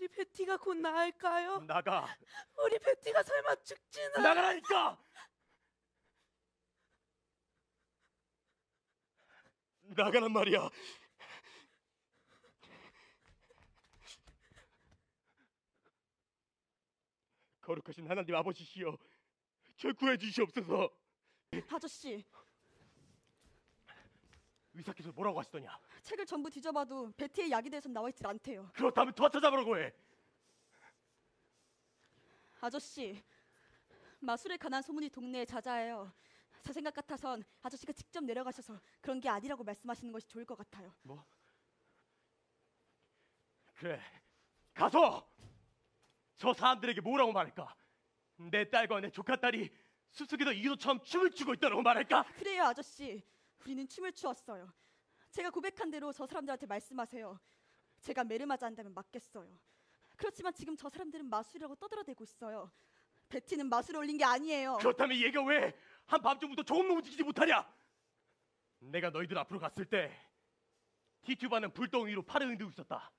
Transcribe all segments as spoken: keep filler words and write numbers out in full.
우리 베티가 곧 나을까요? 나가. 우리 베티가 설마 죽지는. 나가라니까. 나가란 말이야. 거룩하신 하나님 아버지시여, 절 구해 주시옵소서. 아저씨, 의사께서 뭐라고 하시더냐? 책을 전부 뒤져봐도 베티의 약에 대해서는 나와있질 않대요. 그렇다면 더 찾아보라고 해. 아저씨, 마술에 관한 소문이 동네에 자자해요. 제 생각 같아선 아저씨가 직접 내려가셔서 그런 게 아니라고 말씀하시는 것이 좋을 것 같아요. 뭐? 그래, 가서 저 사람들에게 뭐라고 말할까? 내 딸과 내 조카 딸이 숲속에서 이도처럼 춤을 추고 있다고 말할까? 그래요, 아저씨. 우리는 춤을 추었어요. 제가 고백한 대로 저 사람들한테 말씀하세요. 제가 매를 맞아 한다면 맞겠어요. 그렇지만 지금 저 사람들은 마술이라고 떠들어대고 있어요. 베티는 마술에 올린 게 아니에요. 그렇다면 얘가 왜 한밤중부터 조금도 움직이지 못하냐? 내가 너희들 앞으로 갔을 때 티튜바는 불덩 위로 팔을 흔들고 있었다.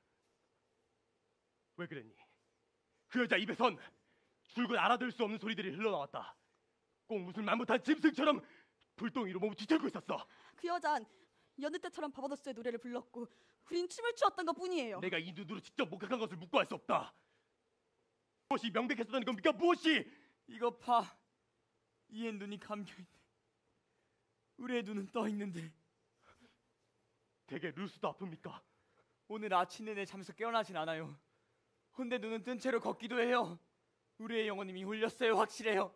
왜 그랬니? 그 여자 입에선 줄곧 알아들을 수 없는 소리들이 흘러나왔다. 꼭 무슨 말 못한 짐승처럼 불덩 위로 몸을 뒤틀고 있었어. 그 여잔 여느 때처럼 바바더스의 노래를 불렀고 우린 춤을 추었던 것 뿐이에요. 내가 이 눈으로 직접 목격한 것을 묵고할 수 없다. 무엇이 명백했었다는 겁니까? 무엇이? 이거 봐. 이의 눈이 감겨있네. 우리의 눈은 떠있는데. 대개 루스도 아픕니까? 오늘 아침 내내 잠에서 깨어나진 않아요. 헌데 눈은 뜬 채로 걷기도 해요. 우리의 영혼 이미 홀렸어요. 확실해요.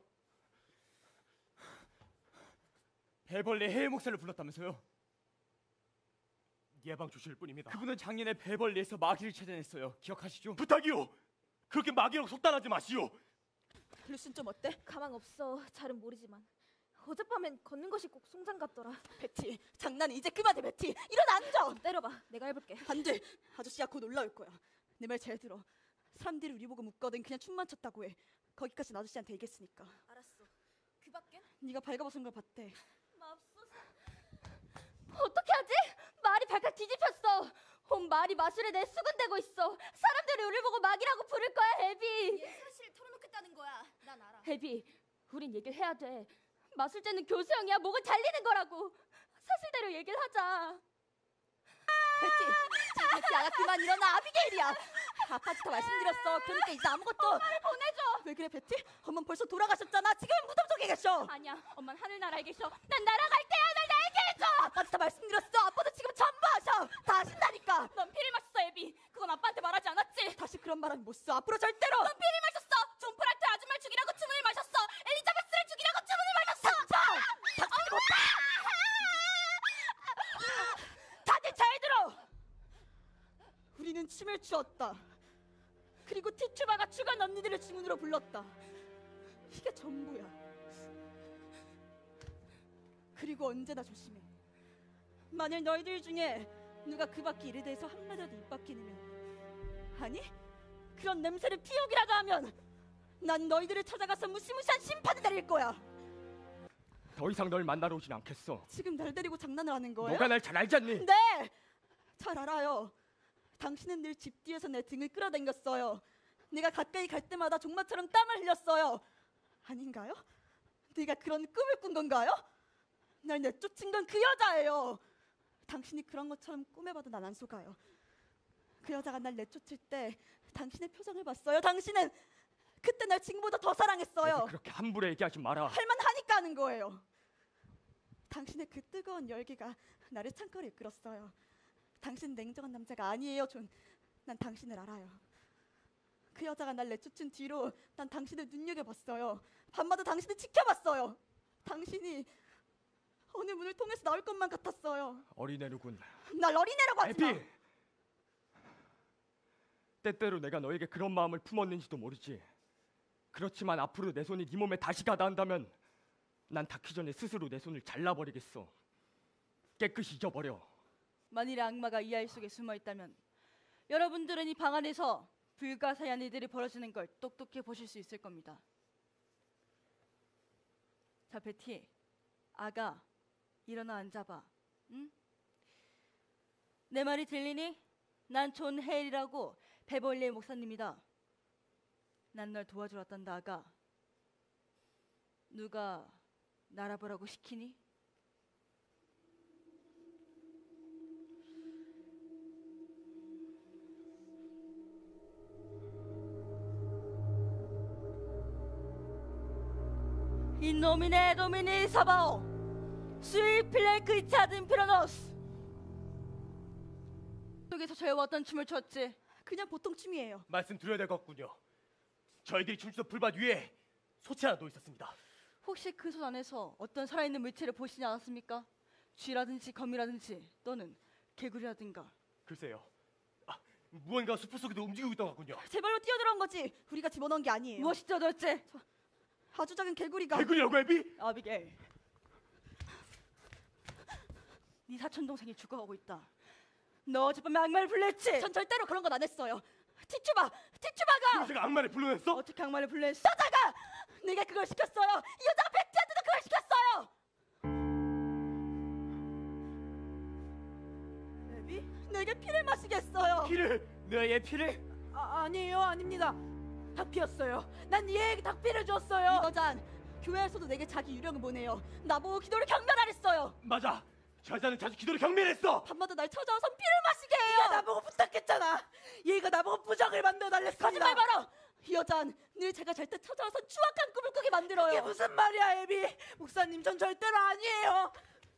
배벌레 해의 목소리를 불렀다면서요? 예방 주실 뿐입니다. 그분은 작년에 배벌레에서 마귀를 찾아냈어요. 기억하시죠? 부탁이요. 그렇게 마귀라고 속단하지 마시오. 루슨 좀 어때? 가망 없어. 잘은 모르지만 어젯밤엔 걷는 것이 꼭 송장 같더라. 베티, 장난 이제 그만해. 베티, 일어나 앉아. 때려봐. 내가 해볼게. 안 돼. 아저씨야 곧 올라올 거야. 내 말 잘 들어. 사람들이 우리 보고 묻거든 그냥 춤만 췄다고 해. 거기까지는 아저씨한테 얘기했으니까. 알았어. 그 밖엔? 네가 발가벗은 걸 봤대. 맙소사. 어떻게 하지? 말이 발칵 뒤집혔어. 온 말이 마술에 내 수군대고 있어. 사람들이 우릴 보고 마귀라고 부를 거야, 해비. 얘 사실 털어놓겠다는 거야. 난 알아. 해비, 우린 얘기를 해야 돼. 마술제는 교수형이야. 목을 잘리는 거라고. 사실대로 얘기를 하자. 베티, 자, 베티, 아가 그만 일어나. 아비게일이야. 아빠부터 말씀드렸어. 그러니까 이제 아무것도. 엄마를 보내줘. 왜 그래, 베티? 엄마 벌써 돌아가셨잖아. 지금은 무덤 속에 계셔. 아니야, 엄만 하늘나라에 계셔. 난 날아갈 때야. 날 나에게 해줘. 아빠한테 말씀드렸어. 아빠도 지금 전부 하셔. 다 하신다니까. 넌 피를 마셨어, 에비. 그건 아빠한테 말하지 않았지. 다시 그런 말은 못 써. 앞으로 절대로. 넌 피를 마셨어. 존 프라트 아줌마를 죽이라고 주문을 마셨어. 엘리자베스를 죽이라고 주문을 마셨어. 닥쳐! 닥치지 못해! 다들 잘 들어. 우리는 춤을 추었다. 그리고 티튜바가 추간 언니들을 주문으로 불렀다. 이게 전부야. 그리고 언제나 조심해. 만일 너희들 중에 누가 그 밖에 일에 대해서 한마디라도 입 밖이면, 아니 그런 냄새를 피우기라도 하면 난 너희들을 찾아가서 무시무시한 심판을 내릴 거야. 더 이상 널 만나러 오진 않겠어. 지금 날 데리고 장난을 하는 거예요? 너가 날 잘 알지 않니? 네! 잘 알아요. 당신은 늘 집 뒤에서 내 등을 끌어당겼어요. 내가 가까이 갈 때마다 종마처럼 땀을 흘렸어요. 아닌가요? 네가 그런 꿈을 꾼 건가요? 날 내쫓은 건 그 여자예요. 당신이 그런 것처럼 꿈에 봐도 난 안 속아요. 그 여자가 날 내쫓을 때 당신의 표정을 봤어요. 당신은 그때 날 지금보다 더 사랑했어요. 그렇게 함부로 얘기하지 마라. 할만하니까 하는 거예요. 당신의 그 뜨거운 열기가 나를 창고로 이끌었어요. 당신 냉정한 남자가 아니에요, 존. 난 당신을 알아요. 그 여자가 날 내쫓은 뒤로 난 당신을 눈여겨봤어요. 밤마다 당신을 지켜봤어요. 당신이 어느 문을 통해서 나올 것만 같았어요. 어린애로군. 날 어린애라고 하지 마. 에피! 때때로 내가 너에게 그런 마음을 품었는지도 모르지. 그렇지만 앞으로 내 손이 네 몸에 다시 가닿는다면 난 닿기 전에 스스로 내 손을 잘라버리겠어. 깨끗이 잊어버려. 만일의 악마가 이 아이 속에 숨어있다면 여러분들은 이 방 안에서 불가사의한 일들이 벌어지는 걸 똑똑히 보실 수 있을 겁니다. 자, 베티, 아가, 일어나 앉아봐. 응? 내 말이 들리니? 난 존 헤일이라고 베벌리 목사님이다. 난 널 도와주러 왔단다, 아가. 누가 날아보라고 시키니? In nomine Domini Sabao, sui 플레이크 차든 피라노스. 속에서 저희와 어떤 춤을 췄지? 그냥 보통 춤이에요. 말씀드려야 될 것 같군요. 저희들이 춤추던 풀밭 위에 소치 하나 놓여 있었습니다. 혹시 그 솥 안에서 어떤 살아있는 물체를 보시지 않았습니까? 쥐라든지 거미라든지 또는 개구리라든가. 글쎄요. 아, 무언가 숲 속에도 움직이고 있던 것 같군요. 제 발로 뛰어들어온 거지. 우리가 집어넣은 게 아니에요. 무엇이 뛰어들었지? 아주 작은 개구리가. 개구리라고 애비? 아비게일. 네 사촌 동생이 죽어가고 있다. 너 어젯밤에 악마를 불렀지? 전 절대로 그런 건 안 했어요. 티추바, 티추바가 그럼 제가 악마를 불러냈어? 어떻게 악마를 불렀어? 여자가 내가 그걸 시켰어요. 이 여자가 백지한테도 그걸 시켰어요. 애비, 내게 피를 마시겠어요. 피를 너의 피를? 아, 아니에요, 아닙니다. 닭피였어요. 난 얘에게 닭피를 이 줬어요. 여잔 교회에서도 내게 자기 유령을 보내요. 나보고 기도를 경멸하랬어요. 맞아. 저 여자는 자주 기도를 경멸했어. 밤마다 날 찾아와서 피를 마시게 해요. 얘가 나보고 부탁했잖아. 얘가 나보고 부적을 만들어 달랬습니다. 거짓말 말어. 이 여잔 늘 제가 잘 때 찾아와서 추악한 꿈을 꾸게 만들어요. 이게 무슨 말이야, 애비? 목사님, 전 절대로 아니에요.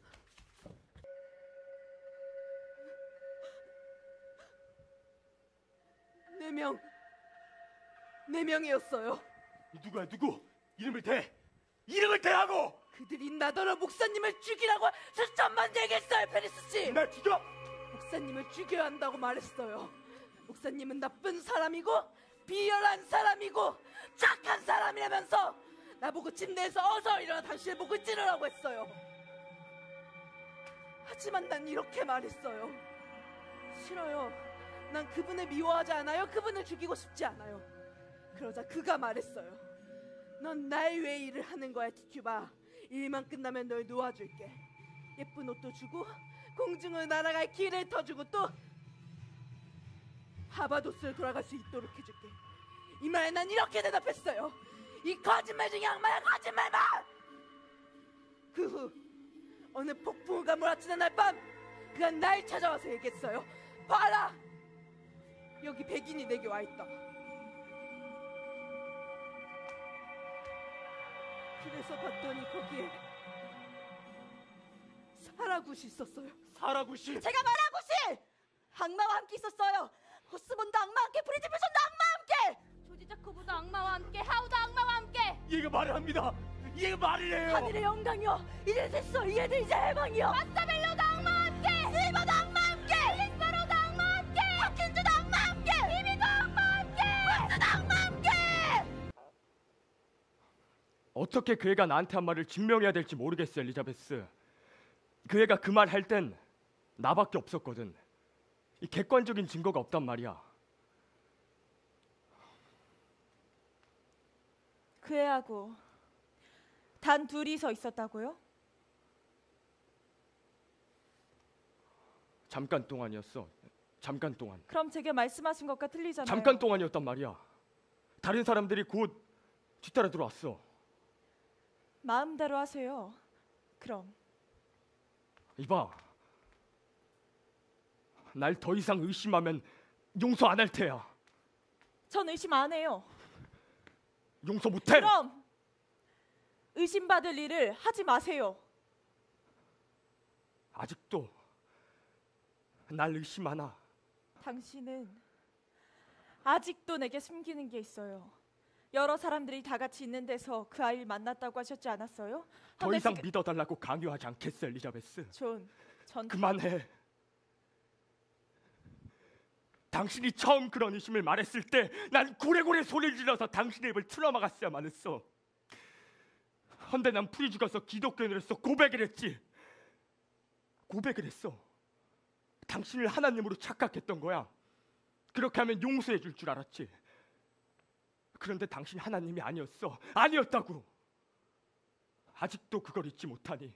네 명, 네 명이었어요. 누구야 누구? 이름을 대. 이름을 대라고. 그들이 나더러 목사님을 죽이라고 수천만 얘기했어요, 페리스 씨. 날 죽여. 목사님을 죽여야 한다고 말했어요. 목사님은 나쁜 사람이고 비열한 사람이고 착한 사람이라면서 나보고 침대에서 어서 일어나 당신을 목을 찌르라고 했어요. 하지만 난 이렇게 말했어요. 싫어요. 난 그분을 미워하지 않아요. 그분을 죽이고 싶지 않아요. 그러자 그가 말했어요. 넌 날 위해 일을 하는 거야, 티큐바. 일만 끝나면 널 놓아줄게. 예쁜 옷도 주고 공중을 날아갈 길을 터주고 또 바바도스를 돌아갈 수 있도록 해줄게. 이 말에 난 이렇게 대답했어요. 이 거짓말 중에 악마야, 거짓말만! 그 후 어느 폭풍우가 몰아치는 날 밤 그가 날 찾아와서 얘기했어요. 봐라! 여기 백인이 내게 와있다. 그래서 봤더니 거기에 사라굿이 있었어요. 사라구시. 제가 말한 곳이 악마와 함께 있었어요. 호스본도 악마와 함께, 브리지필손도 악마와 함께. 조지자코브도 악마와 함께, 하우도 악마와 함께. 얘가 말을 합니다. 얘가 말을 해요. 하늘의 영광이여, 이제 됐어. 이제들 이제 해방이여. 마사벨로도 악마와 함께, 실버도 악마와 함께, 릴리스바로도 악마와 함께, 파킨즈도 악마와 함께, 비비도 악마와 함께. 웨스도 악마와 함께. 어떻게 그 애가 나한테 한 말을 증명해야 될지 모르겠어, 엘리자베스. 그 애가 그 말 할 땐 나밖에 없었거든. 이 객관적인 증거가 없단 말이야. 그 애하고 단 둘이서 있었다고요? 잠깐 동안이었어. 잠깐 동안. 그럼 제게 말씀하신 것과 틀리잖아요. 잠깐 동안이었단 말이야. 다른 사람들이 곧 뒤따라 들어왔어. 마음대로 하세요. 그럼 이봐. 날 더 이상 의심하면 용서 안 할 테야. 전 의심 안 해요. 용서 못 해. 그럼 의심받을 일을 하지 마세요. 아직도 날 의심하나? 당신은 아직도 내게 숨기는 게 있어요. 여러 사람들이 다 같이 있는 데서 그 아이를 만났다고 하셨지 않았어요? 더 한 이상 달씩- 믿어달라고 강요하지 않겠어, 엘리자베스. 존, 전 그만해. 당신이 처음 그런 의심을 말했을 때 난 고래고래 소리를 질러서 당신의 입을 틀어막았어야만 했어. 헌데 난 풀이 죽어서 기독교인을 했어. 고백을 했지. 고백을 했어. 당신을 하나님으로 착각했던 거야. 그렇게 하면 용서해 줄 줄 알았지. 그런데 당신이 하나님이 아니었어. 아니었다고. 아직도 그걸 잊지 못하니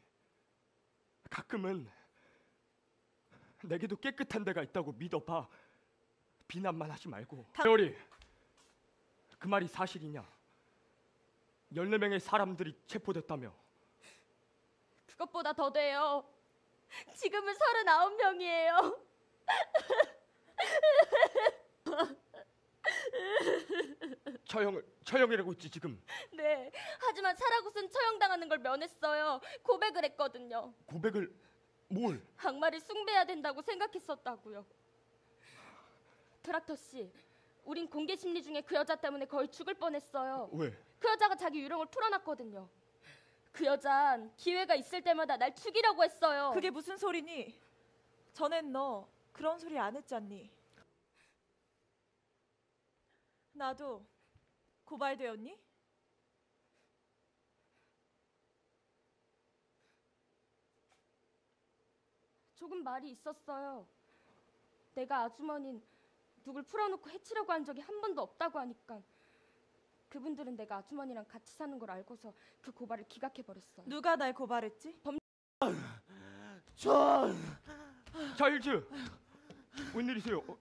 가끔은 내게도 깨끗한 데가 있다고 믿어봐. 비난만 하지 말고. 배월이 그 말이 사실이냐? 열네 명의 사람들이 체포됐다며. 그것보다 더 돼요. 지금은 서른아홉 명이에요. 처형을 처형이라고 했지 지금. 네. 하지만 사라굿은 처형당하는 걸 면했어요. 고백을 했거든요. 고백을 뭘? 악마를 숭배해야 된다고 생각했었다고요. 프락터 씨, 우린 공개 심리 중에 그 여자 때문에 거의 죽을 뻔했어요. 왜? 그 여자가 자기 유령을 풀어놨거든요. 그 여잔 기회가 있을 때마다 날 죽이려고 했어요. 그게 무슨 소리니? 전엔 너 그런 소리 안 했잖니. 나도 고발되었니? 조금 말이 있었어요. 내가 아주머니는 누굴 풀어놓고 해치려고 한 적이 한 번도 없다고 하니까 그분들은 내가 아주머니랑 같이 사는 걸 알고서 그 고발을 기각해버렸어요. 누가 날 고발했지? 전 자일즈, 웬일이세요? 어,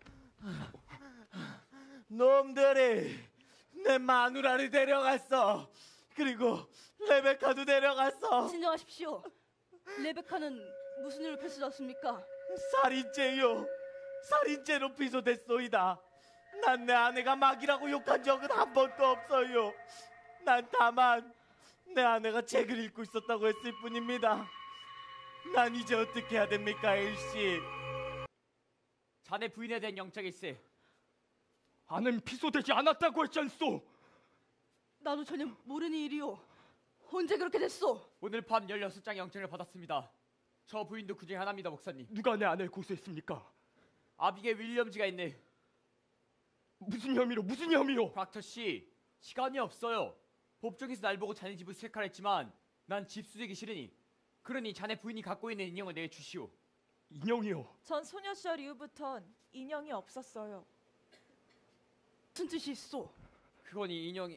놈들이 내 마누라를 데려갔어. 그리고 레베카도 데려갔어. 진정하십시오. 레베카는 무슨 일로 폐쇄됐습니까? 살인죄요. 살인죄로 피소됐소이다. 난 내 아내가 막이라고 욕한 적은 한 번도 없어요. 난 다만 내 아내가 책을 읽고 있었다고 했을 뿐입니다. 난 이제 어떻게 해야 됩니까, 일씨? 자네 부인에 대한 영장일세. 아는 피소되지 않았다고 했지 않소? 나도 전혀 모르는 일이오. 언제 그렇게 됐소? 오늘 밤 열여섯 장의 영장을 받았습니다. 저 부인도 그중에 하나입니다, 목사님. 누가 내 아내를 고소했습니까? 아비게 윌리엄즈가 있네. 무슨 혐의로? 무슨 혐의로? 프락터 씨, 시간이 없어요. 법정에서 날 보고 자네 집을 수색하랬지만 난 집수되기 싫으니 그러니 자네 부인이 갖고 있는 인형을 내주시오. 인형이요? 전 소녀 시절 이후부턴 인형이 없었어요. 무슨 뜻이 있소? 그건 이 인형이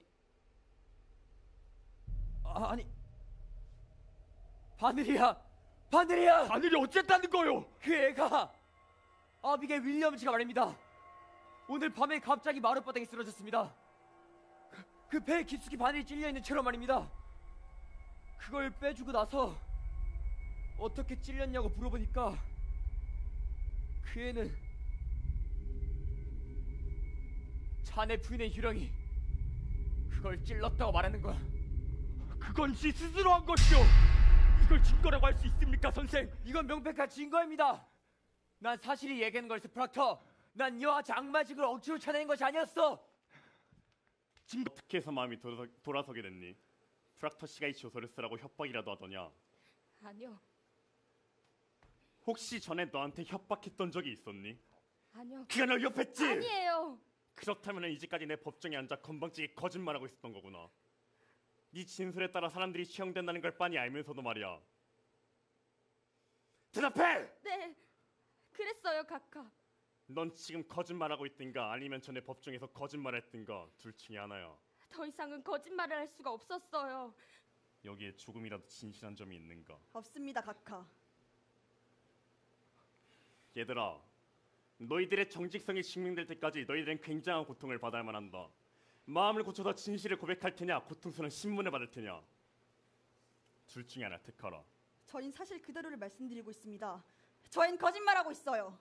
아, 아니 바늘이야. 바늘이야. 바늘이 어쨌다는 거요? 그 애가 아비게 윌리엄즈가 말입니다. 오늘 밤에 갑자기 마룻바닥에 쓰러졌습니다. 그 배에 깊숙이 바늘이 찔려있는 채로 말입니다. 그걸 빼주고 나서 어떻게 찔렸냐고 물어보니까 그 애는 자네 부인의 유령이 그걸 찔렀다고 말하는 거야. 그건 지 스스로 한 것이요. 이걸 증거라고 할 수 있습니까, 선생? 이건 명백한 증거입니다. 난 사실이 얘기하는 거였어, 프락터. 난 여아 장마직을 억지로 찾아낸 것이 아니었어. 지금 어떻게 해서 마음이 돌아서, 돌아서게 됐니? 프락터 씨가 이 조서를 쓰라고 협박이라도 하더냐? 아니요. 혹시 전에 너한테 협박했던 적이 있었니? 아니요. 그가 널 협했지? 아니에요. 그렇다면 이제까지 내 법정에 앉아 건방지게 거짓말하고 있었던 거구나. 네 진술에 따라 사람들이 처형된다는 걸 빤히 알면서도 말이야. 대답해! 네. 그랬어요, 카카. 넌 지금 거짓말하고 있든가 아니면 전에 법정에서 거짓말했든가 둘 중에 하나야. 더 이상은 거짓말을 할 수가 없었어요. 여기에 조금이라도 진실한 점이 있는가? 없습니다, 각하. 얘들아, 너희들의 정직성이 증명될 때까지 너희들은 굉장한 고통을 받아야만 한다. 마음을 고쳐서 진실을 고백할 테냐, 고통스러운 신문을 받을 테냐. 둘 중에 하나 택하라. 저흰 사실 그대로를 말씀드리고 있습니다. 저흰 거짓말하고 있어요.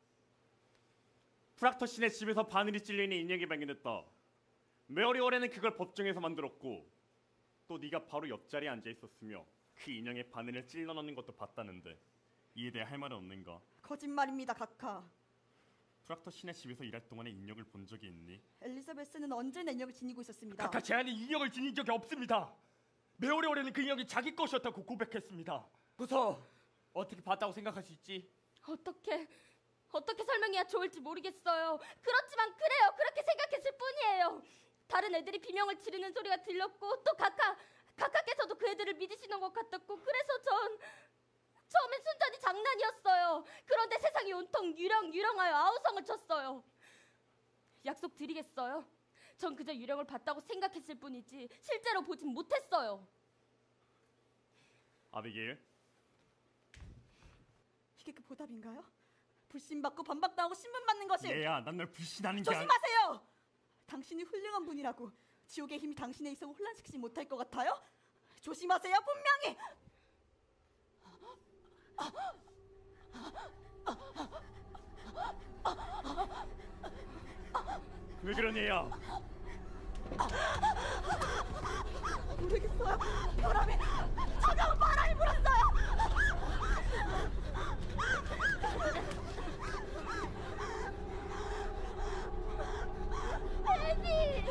프락터 씨네 집에서 바늘이 찔려있는 인형이 발견됐다. 메어리 월에는 그걸 법정에서 만들었고 또 네가 바로 옆자리에 앉아있었으며 그 인형에 바늘을 찔러 넣는 것도 봤다는데 이에 대해 할 말은 없는가? 거짓말입니다, 각하. 프락터 씨네 집에서 일할 동안에 인형을 본 적이 있니? 엘리자베스는 언제나 인형을 지니고 있었습니다. 각하 제안이 인형을 지닌 적이 없습니다. 메오레오레는 그 인형이 자기 것이었다고 고백했습니다. 무서워. 어떻게 봤다고 생각할 수 있지? 어떻게 어떻게 설명해야 좋을지 모르겠어요. 그렇지만 그래요. 그렇게 생각했을 뿐이에요. 다른 애들이 비명을 지르는 소리가 들렸고 또 각하 각하께서도 그 애들을 믿으시는 것 같았고 그래서 전 처음엔 순전히 장난이었어요. 그런데 세상이 온통 유령 유령하여 아우성을 쳤어요. 약속 드리겠어요. 전 그저 유령을 봤다고 생각했을 뿐이지 실제로 보진 못했어요. 아비게일, 이게 그 보답인가요? 불신받고 반박당하고 신문받는 것이. 얘야, 난 널 불신하는 게 아니. 조심하세요. 당신이 훌륭한 분이라고 지옥의 힘이 당신의 이성을 혼란시키지 못할 것 같아요? 조심하세요. 분명히. 왜 그러니 얘야? 모르겠어요. 바람이, 차가운 바람이 불었어요. 혜비!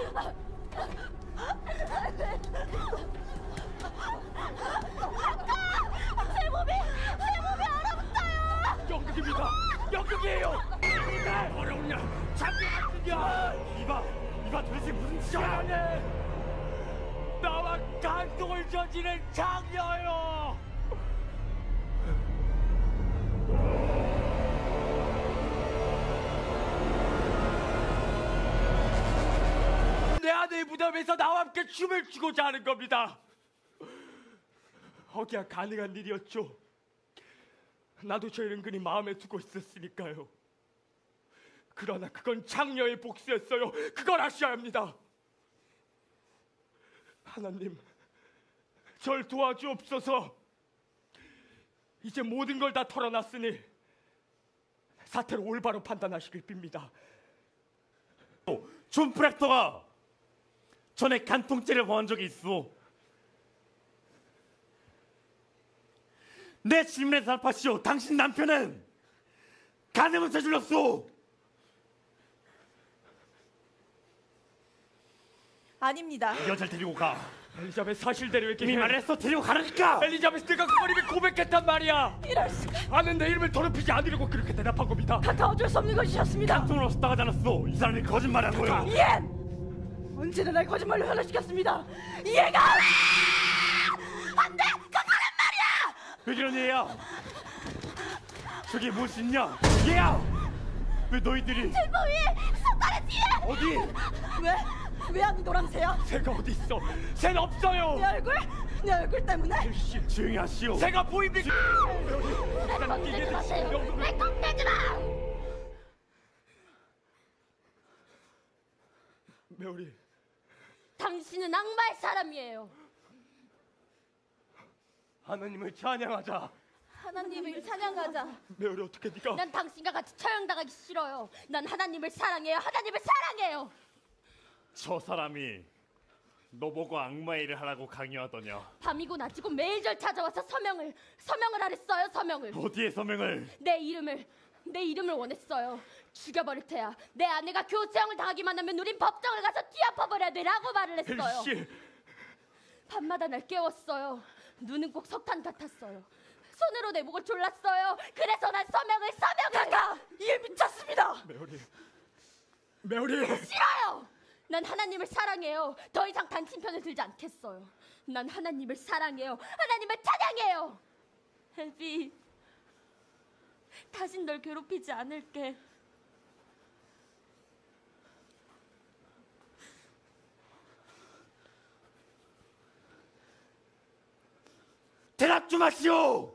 제 몸이, 제 몸이 얼어붙어요. 연극입니다. 연극이에요. 날 어려우냐? 장난이야. 이봐, 이봐 도대체 무슨 짓이야? 나와 간통을 저지른 장녀요. 내 아내의 무덤에서 나와 함께 춤을 추고자 하는 겁니다. 허기야 가능한 일이었죠. 나도 저 은근히 마음에 두고 있었으니까요. 그러나 그건 장녀의 복수였어요. 그걸 아셔야 합니다. 하나님, 절 도와주옵소서. 이제 모든 걸 다 털어놨으니 사태를 올바로 판단하시길 빕니다. 존 프렉터가 전에 간통죄를 범한 적이 있어. 내 질문에 대답하시오. 당신 남편은 간음을 저질렀소. 아닙니다. 이 여자를 데리고 가. 엘리자베스 사실대로 얘기해. 이미 말했어. 데리고 가라니까. 엘리자베스가 그걸 이미 고백했단 말이야. 이럴 수가. 아는 내 이름을 더럽히지 않으려고 그렇게 대답한 겁니다. 카카 어쩔 수 없는 것이셨습니다. 간통을 없었다고 하지 않았어. 이 사람이 거짓말한 거예요. 이엔! 언제나 날 거짓말로 현혹시켰습니다. 이해가! 안돼! 카카란 말이야! 왜 그러니 얘야? 저게 무엇이 있냐? 얘야! 왜 너희들이 제 위에 손가락 뒤에. 어디? 왜? 왜 안 돌아오세요? 새가 어디 있어? 새는 없어요. 내 얼굴? 내 얼굴 때문에? 씨, 조용히 하시오. 새가 보입니까? 날 겁내지 마세요. 날 겁내지 마. 메오리, 당신은 악마의 사람이에요. 하나님을 찬양하자. 하나님을 찬양하자. 메오리 어떻게 네가? 난 당신과 같이 처형당하기 싫어요. 난 하나님을 사랑해요. 하나님을 사랑해요. 저 사람이 너 보고 악마의 일을 하라고 강요하더냐? 밤이고 낮이고 매일 절 찾아와서 서명을 서명을 하랬어요. 서명을. 어디에 서명을? 내 이름을 내 이름을 원했어요. 죽여버릴 테야. 내 아내가 교체형을 당하기만 하면 우린 법정을 가서 뒤엎어버려야 돼라고 말을 했어요. 씨, 밤마다 날 깨웠어요. 눈은 꼭 석탄 같았어요. 손으로 내 목을 졸랐어요. 그래서 난 서명을 서명을 카카! 이해 미쳤습니다. 메오리, 메오리. 싫어요. 난 하나님을 사랑해요. 더 이상 당신 편을 들지 않겠어요. 난 하나님을 사랑해요. 하나님을 찬양해요. 헬비, 다신 널 괴롭히지 않을게. 대답 좀 하시오.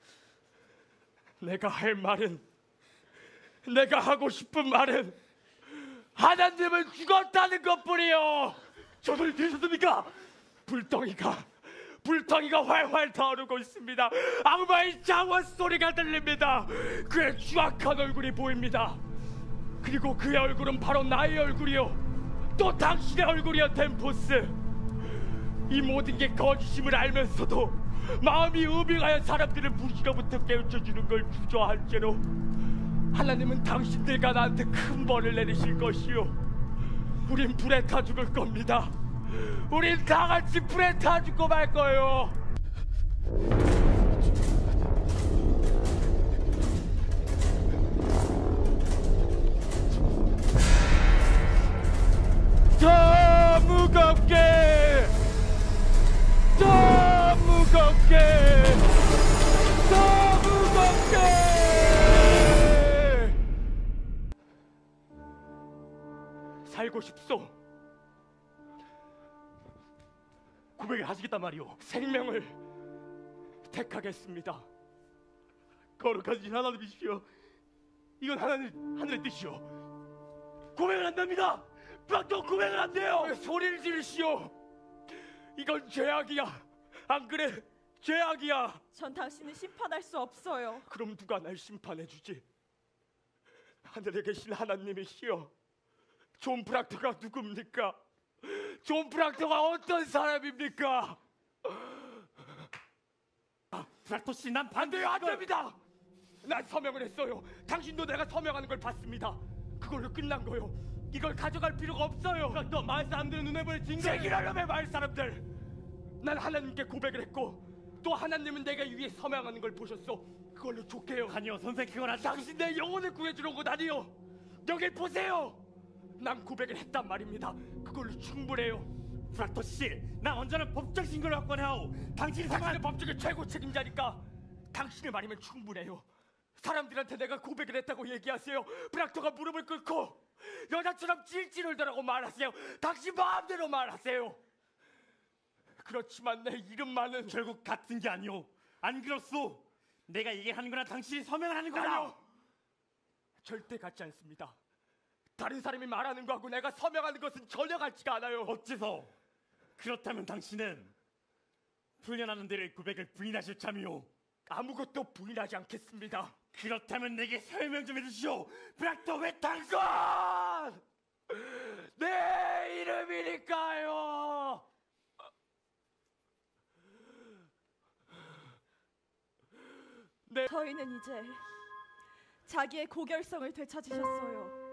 내가 할 말은, 내가 하고 싶은 말은 하나님은 죽었다는 것뿐이요. 저들이 들으셨습니까? 불덩이가 불덩이가 활활 타오르고 있습니다. 악마의 장원 소리가 들립니다. 그의 추악한 얼굴이 보입니다. 그리고 그의 얼굴은 바로 나의 얼굴이요, 또 당신의 얼굴이요, 템포스. 이 모든 게 거짓임을 알면서도 마음이 음흉하여 사람들을 무시로부터 깨우쳐주는 걸 주저한 채로 하나님은 당신들과 나한테 큰 벌을 내리실 것이요, 우린 불에 타 죽을 겁니다. 우린 다 같이 불에 타 죽고 말 거예요. 더 무겁게, 더 무겁게, 더 무겁게. 살고 싶소. 고백을 하시겠단 말이오. 생명을 택하겠습니다. 거룩하신 하나님이시여, 이건 하나님, 하늘의 뜻이요. 고백을 한답니다. 브락토 고백을 한대요. 왜 소리를 지르시오? 이건 죄악이야. 안 그래? 죄악이야. 전 당신을 심판할 수 없어요. 그럼 누가 날 심판해 주지? 하늘에 계신 하나님이시여. 존 브락터가 누굽니까? 존 브락터가 어떤 사람입니까? 브락토 씨, 난 반대요. 반대요. 안 됩니다. 난 서명을 했어요. 당신도 내가 서명하는 걸 봤습니다. 그걸로 끝난 거요. 이걸 가져갈 필요가 없어요. 브락토, 마을 사람들의 눈에 보일 증거. 제기랄놈의 마을 사람들. 난 하나님께 고백을 했고 또 하나님은 내가 위에 서명하는 걸 보셨어. 그걸로 좋게요. 아니요, 선생, 그건 아직. 당신 내 영혼을 구해주는 것 아니요. 여길 보세요. 난 고백을 했단 말입니다. 그걸로 충분해요. 브락토 씨, 나 언제나 법적 증거를 갖고 하오. 당신이 당신은 상관. 법적의 최고 책임자니까 당신의 말이면 충분해요. 사람들한테 내가 고백을 했다고 얘기하세요. 브락토가 무릎을 꿇고 여자처럼 찔찔울더라고 말하세요. 당신 마음대로 말하세요. 그렇지만 내 이름만은 결국 같은 게 아니오. 안 그렇소? 내가 얘기하는 거나 당신이 서명을 하는 거다. 아니요. 절대 같지 않습니다. 다른 사람이 말하는 거하고 내가 서명하는 것은 전혀 같지가 않아요. 어째서? 그렇다면 당신은 훈련하는 데를 고백을 부인하실 참이오. 아무것도 부인하지 않겠습니다. 그렇다면 내게 설명 좀 해주시오. 브락토, 왜 당신? 그건 내 이름이니까요. 네. 저희는 이제 자기의 고결성을 되찾으셨어요.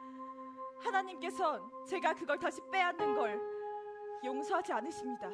하나님께선 제가 그걸 다시 빼앗는 걸 용서하지 않으십니다.